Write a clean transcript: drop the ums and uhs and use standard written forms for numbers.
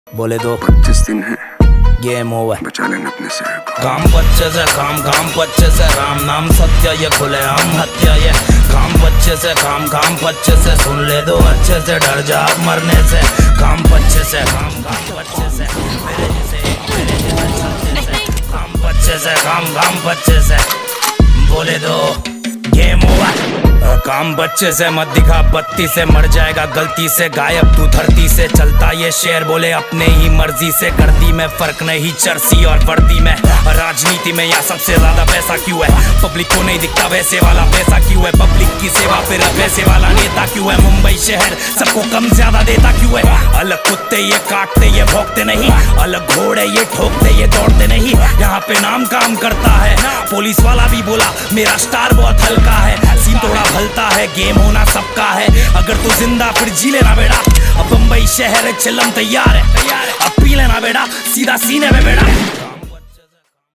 बोले दो 25 दिन है, गेम ओवर। बचा लेना अपने शहर को। काम बच्चे से काम बच्चे से राम नाम सत्य ये खुले आम हत्या ये काम बच्चे से काम बच्चे से सुन ले दो अच्छे से डर जा मरने से काम बच्चे से काम बच्चे से मेरे जैसे काम बच्चे से काम बच्चे से बोले दो गेम ओवर। काम बच्चे से मत दिखा बत्ती से मर जाएगा गलती से गायब तू धरती से चलता ये शेर बोले अपने ही मर्जी से गर्दी में फर्क नहीं चर्सी और वर्दी में राजनीति में यहाँ सबसे ज्यादा पैसा क्यों है पब्लिक को नहीं दिखता वैसे वाला पैसा क्यों है पब्लिक की सेवा फिर वैसे वाला नेता क्यों है मुंबई शहर सबको कम ज्यादा देता क्यों है अलग कुत्ते ये काटते ये भोंकते नहीं अलग घोड़े ये ठोकते ये दौड़ते नहीं यहाँ पे नाम काम करता है पुलिस वाला भी बोला मेरा स्टार बहुत हल्का है सीन थोड़ा भलता है गेम होना सबका है अगर तू जिंदा फिर जी लेना बेटा अब मुंबई शहर चिल्लम तैयार है अब पी लेना बेटा सीधा सीने में बेटा।